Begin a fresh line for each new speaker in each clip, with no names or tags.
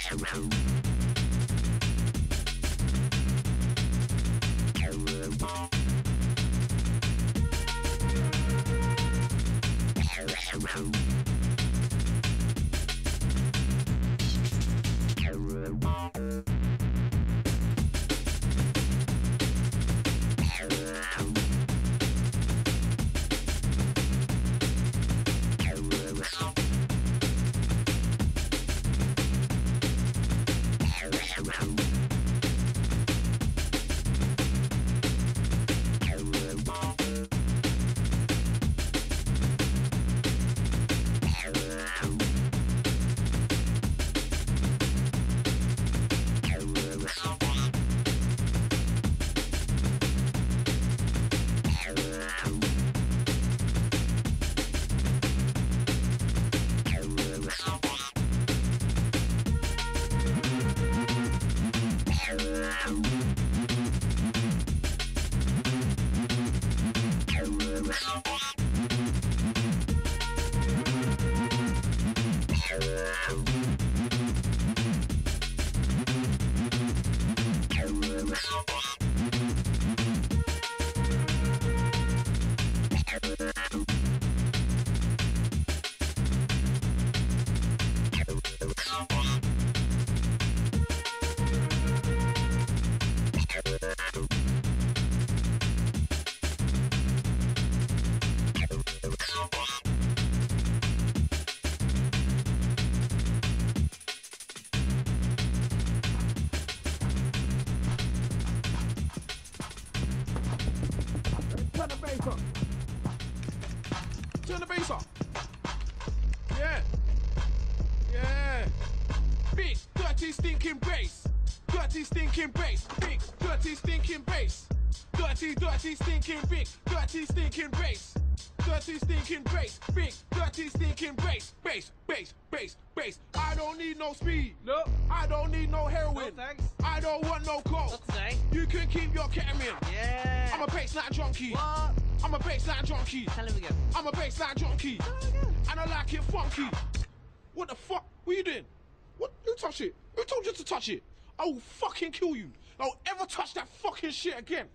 Turn the bass up. Yeah. Yeah. Big, dirty, stinking bass. Dirty, stinking bass. Big, dirty, stinking bass. Dirty, dirty, stinking big. Dirty, stinking bass. Dirty, stinking bass. Big, dirty, stinking bass. Bass, bass, bass, bass. I don't need no speed.
No.
I don't need no heroin.
No, thanks.
I don't want no coke.
Not today.
You can keep your ketamine.
Yeah.
I'm a bassline junkie.
What?
I'm a bassline junkie.
Tell him again.
I'm a bassline junkie. And I like it funky. What the fuck? What are you doing? What? Who touched it? Who told you to touch it? I will fucking kill you. Don't ever touch that fucking shit again.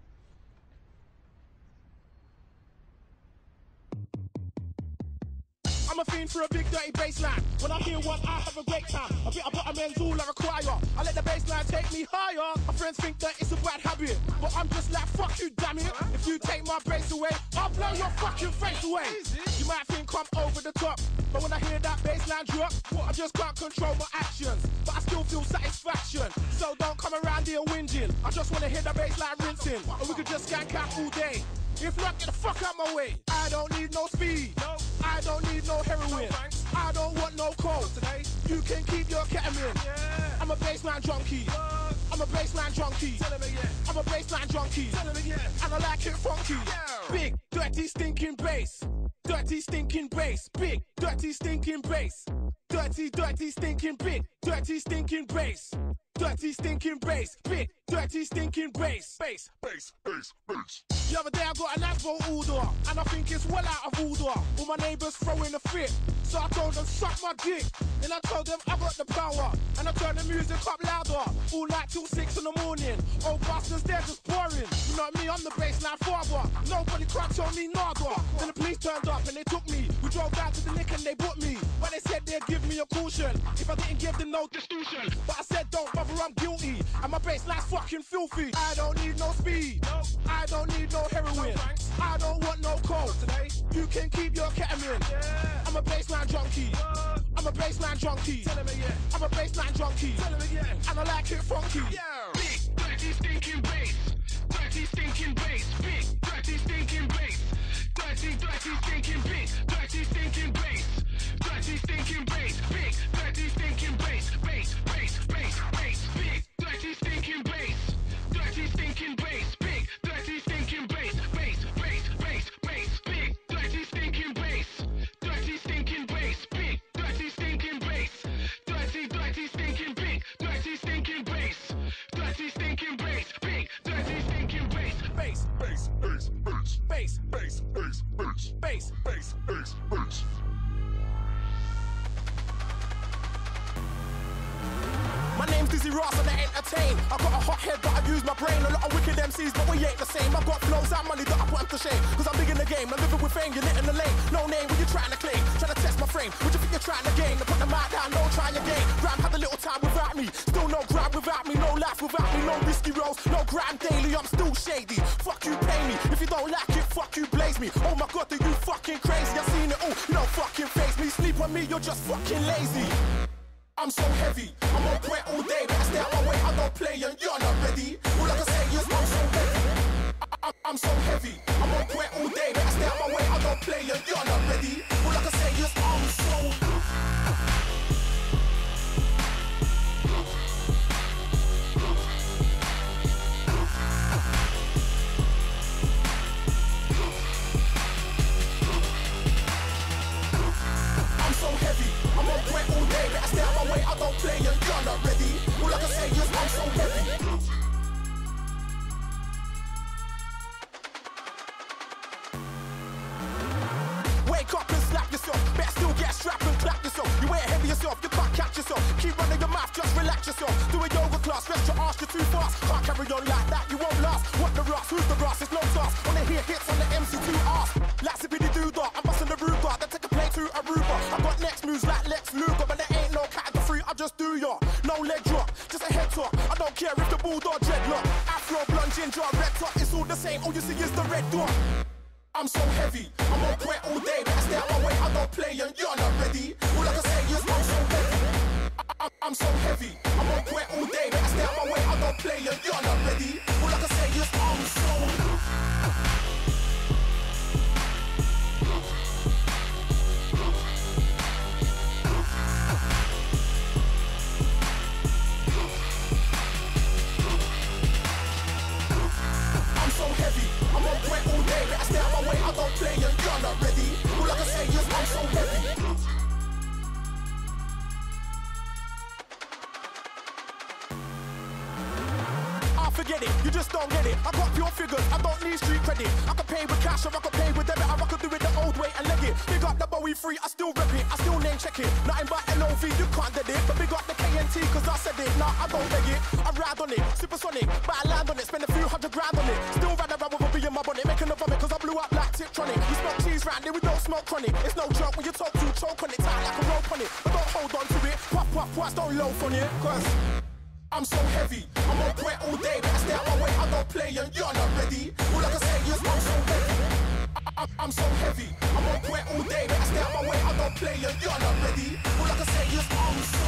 I'm a fiend for a big dirty bassline. When I hear one, I have a great time. A bit of butterman's all I require. I let the bassline take me higher. My friends think that it's a bad habit, but I'm just like, fuck you, damn it. If you take my bass away, I'll blow your fucking face away. You might think I'm over the top, but when I hear that bassline drop, I just can't control my actions, but I still feel satisfaction. So don't come around here whinging. I just wanna hear the bassline rinsing, or we could just skank out all day. If not, get the fuck out my way. I don't need no speed. No. I don't need no heroin. No, I don't want no coke. Today. You can keep your ketamine. Yeah. I'm a bassline junkie. What? I'm a bassline junkie. Tell him again. I'm a bassline junkie. Tell him again. And I like it funky. Yeah. Big, dirty, stinking bass. Dirty, stinking bass. Big, dirty, stinking bass. Dirty, dirty, stinking big. Dirty, stinking bass. Dirty, stinking bass. Big, dirty, stinking bass. Bass, bass, bass, bass. The other day I got an Asbo order, and I think it's well out of order. All my neighbours throwing a fit, so I told them suck my dick. Then I told them I got the power, and I turned the music up louder. All night till 6 in the morning. Old bastards, they're just boring. You know me, I'm the bassline father. Nobody cracked on me, nada. Then the police turned up and they took me. We drove down to the lick and they booked me. But they said they'd give me a caution if I didn't give them no distortion. But I said don't bother, I'm guilty, and my bassline's fucking filthy. I don't need no speed. No. I don't need no heroin. I don't want no coke. Today. You can keep your ketamine. Yeah. I'm a bassline junkie. What? I'm a bassline junkie. Tell him again. I'm a bassline junkie. Tell him again. And I like it funky. Yeah. Big, dirty, stinking bass. Dirty, stinking bass. Big, dirty, stinking bass. Dirty, dirty, stinking big. Dirty, stinking bass. Dirty, stinking bass. Big, dirty, stinking bass. Bass, bass, bass, bass. Big, dirty, stinking bass. Dirty, stinking bass. Big, dirty, stinking bass. Bass, bass, bass, bass. Big, dirty, stinking bass. Dirty, stinking bass. Big, dirty, stinking bass. Dirty, dirty, stinking big. Dirty, stinking bass. My name's Dizzy Ross and I entertain. I got a hot head but I use my brain. A lot of wicked MCs but we ain't the same. I got flows and money that I put them to shame. Cause I'm big in the game, I'm living with fame, you're lit in the lane. No name, what you trying to claim? Trying to test my frame, what you think you're trying to gain? To put the mic down, no try again. Ram had a little time without me. Still no grab without me, no life without me. No risky rolls, no grind daily, I'm still shady. Fuck you, pay me. If you don't like it, fuck you, blaze me. Oh my god, are you fucking crazy? I've seen it all, you don't fucking face me. Sleep on me, you're just fucking lazy. I'm so heavy, I'm on point all day, but I stay out my way, I don't play and you're not ready. All I can say is I'm so heavy. I'm so heavy, I'm on point all day, but I stay out my way, I don't play and you're not ready. All I can say is I'm so I'm on point all day, but I stay out my way, I don't play and you're not ready. All I can say is I'm so heavy. Wake up and slap yourself, better still get strapped and clap yourself. You ain't heavy yourself, you can't catch yourself. Keep running your mouth, just relax yourself. Do a yoga class, rest your arse, you're too fast. Can't carry on like that, you won't last. What the Ross, who's the Ross, it's no task. Wanna hear hits on the MC2 arse. Like Zippity Doo-Dah, I'm busting the Ruger. Then take a play to Aruba. I got next moves like Lex Luger, but there ain't no category, I just do ya. No leg drop, just a head top. I don't care if the bulldog dreadlock. Afro, blonde, ginger, red top, it's all the same, all you see is the red dot. I'm so heavy, I'm on point all day, but I stay out my way, I don't play and you're not ready. All I can say is I'm so heavy. I'm so heavy, I'm on point all day, but I stay out my way, I don't play and you're not ready. All I can say is I'm so heavy. I'm on point all day, but I stay out my way, I don't play and you're not ready. All I can say is I'm so heavy. Forget it, you just don't get it. I got pure figures, I don't need street credit. I can pay with cash or I can pay with debit, or I can do it the old way and leg it. Big up the Bowie free, I still rep it, I still name check it. Nothing but LOV, you can't get it. But big up the KNT, cause I said it. Nah, I don't beg it, I ride on it. Supersonic, but I land on it, spend a few $100 on it. Still ride around with a bee in my bonnet, making a vomit, cause I blew up like Tiptronic. We smoke cheese round it, we don't smoke chronic. It's no joke when you talk to choke on it, tight like a rope on it. But don't hold on to it, pop, pop, pop, don't loaf on it, cause I'm so heavy, I'm on point all day, but I stay out my way, I don't play and you're not ready. All I can say is I'm so heavy. I'm so heavy, I'm on point all day, but I stay out my way, I don't play and you're not ready. All I can say is I'm so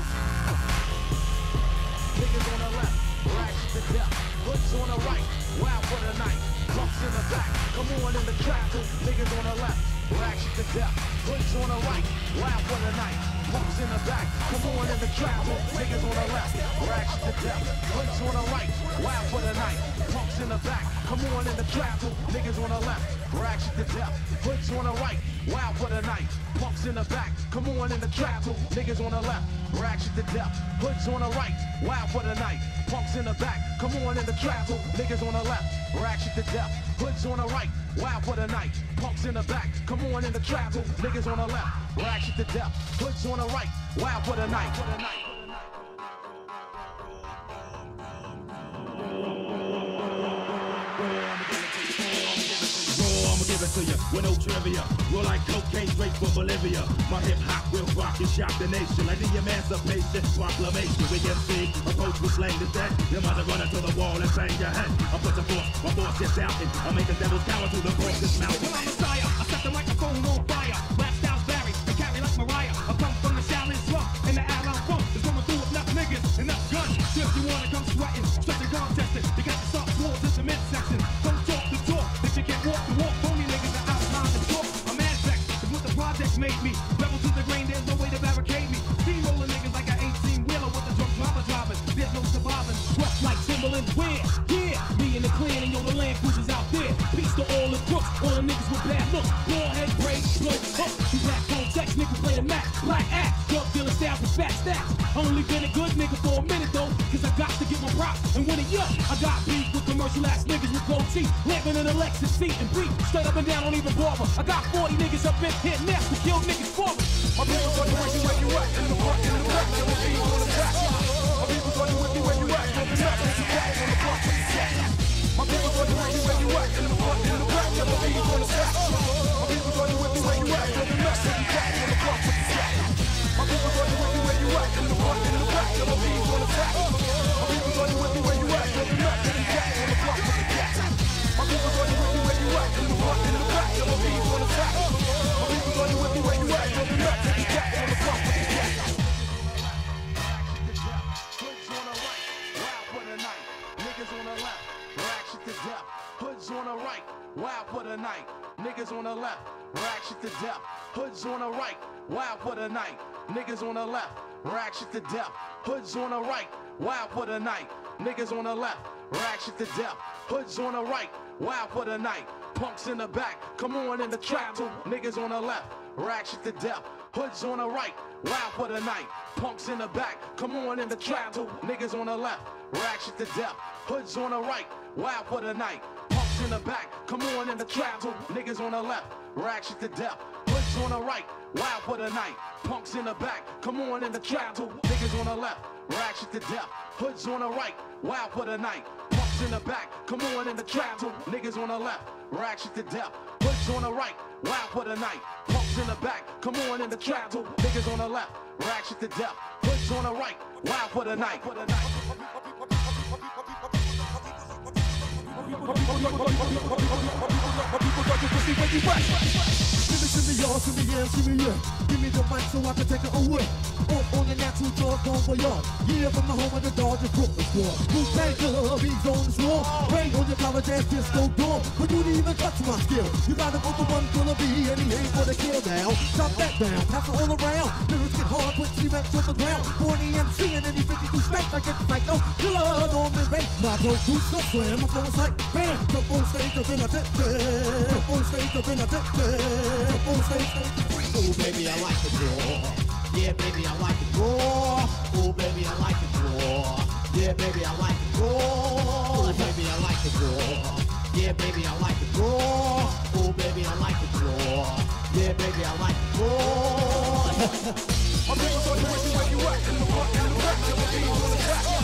niggas on the left, rags to death, hoods on the right, wild for the night, bumps in the back, come on in the trap, niggas on the left, rags to death, hoods on the right, wild for the night. Pumps in the back, come on in the trap, niggas on the left, rags to death, hoods on the right, wild for the night, pumps in the back, come on in the trap, niggas on the left, rags to death, hoods on the right, wild for the night, pumps in the back, come on in the trap, niggas on the left, rags to death, hoods on the right, wild for the night, pumps in the back, come on in the trap, niggas on the left, rags to death, hoods on the right, wild for the night, pumps in the back, come on in the trap, niggas on the left, rags to death, hoods on the right, wild for the night.
Give it to you with no trivia. Roll like cocaine straight for Bolivia. My hip hop will rock and shock the nation like the Emancipation Proclamation. We can see approach with slang to that. You might run into the wall and bang your head. I put the force, my force is doubting. I make the devil's cower to the force this mountain.
Well, I'm Messiah. I set the microphone on fire. Rap styles vary. I carry like Mariah. I come from the Shaolin slump and the Allen funk. It's coming through with enough niggas, enough guns. If you wanna come sweating, stretching contesting. You got to start swords in the midsection. Don't talk the talk. If you can't walk the walk, made me rebel to the grain, there's no way to barricade me. Steamrolling niggas like I ain't seen Wheeler with the drunk drama driving. There's no surviving. Rough like Timberland, where? Yeah, me and the clan and yo, the land cruisers out there. Peace to all the crooks, all the niggas with bad looks. Ball head braids, slow hook. You black phone sex, niggas play the Mac. Black act, drug dealer styles with fat stacks. Only been a good nigga for a minute though, cause I got to get my props. And when it young, I got beef with commercial ass niggas with gold teeth. Living in a Lexus seat and beat. Straight up and down, don't even bother. I got 40 niggas up in here now to kill niggas for me. My people are the way you up in the front, in the back, you'll be on the track. My
wild for the night. Niggas on the left, rag shit to death. Hoods on the right, wild for the night. Niggas on the left, rag shit to death. Hoods on the right, wild for the night. Niggas on the left, rag shit to death. Hoods on the right, wild for the night. Punks in the back, come on in the trap too. Niggas on the left, rag shit to death. Hoods on the right, wild for the night. Punks in the back, come on in the trap too. Niggas on the left, rag shit to death. Hoods on the right, wild for the night. Punks in the back, come on in the trap too. Niggas on the left, rag shit to death. Hoods on the right, wild for the night. Punks in the back, come on in the trap too. Niggas on the left, rag shit to death. Hoods on the right, wild for the night. Punks in the back, come on in the trap too. Niggas on the left, rag shit to death. Hoods on the right, wild for the night. Punks in the back, come on in the trap too. Niggas on the left, rag shit to death. Hoods on the right, wild for the night.
Shimmy, y'all, shimmy, yeah, shimmy, yeah. Give me the mic so I can take it away. On the natural drug, bon voyage. Yeah, from the home of the Dodger Brooklyn squad. Wu-Tang Killer, beats on the floor. Rain on your college ass disco door. But you didn't even touch my skill. You gotta go to one full of B, and he ain't for the kill now. Stop that down, pass it all around. Lyrics get hard, put cement to the ground. Born MC and any 52 snakes, I get psycho. Killer on the race. My bro, who's so slam? My flow's like bam. Jump on stage, jump in a dip. Jump on stage, jump in a dip. Jump on stage, oh baby, I like the draw. Yeah, baby, I like the draw. Oh baby, I like the draw. Yeah, baby, I like the draw. Oh baby, I like the draw. Yeah, baby, I like the draw. Oh baby, I like the draw. Yeah, baby, I like the draw.
I'm bringing on the way you at. In the front, in the back, till the beat on the track.